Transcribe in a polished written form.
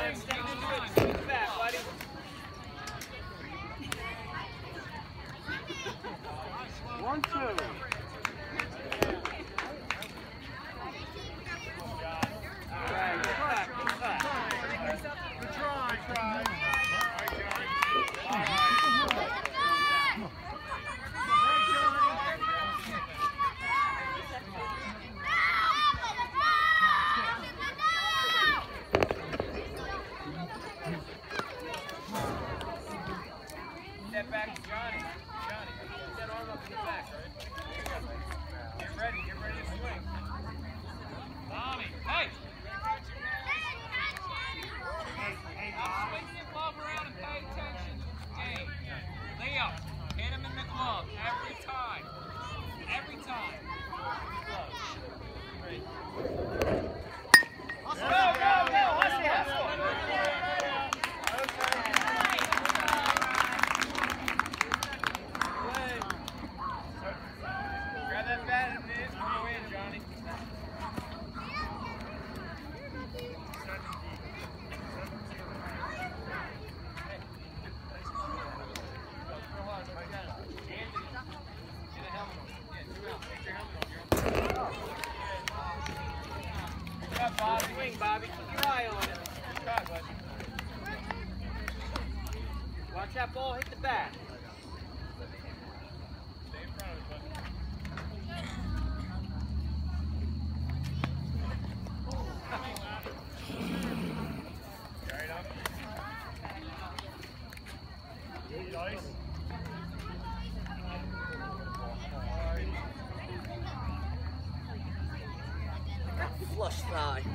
Johnny, step into it. Swing it back, buddy. One, two. All right, get back, get back. Good try. Step back to Johnny. Johnny, put that arm up in the back, right? Get ready to swing. Tommy, hey! I'm swinging your glove around and pay attention to the game. Leo, hit him in the glove every time. Every time. Go! Hustle! Grab that bat and then go in, Johnny. Swing, Bobby. Keep your eye on it. Watch that ball hit the bat. Stay in front of it, buddy. Flush thigh.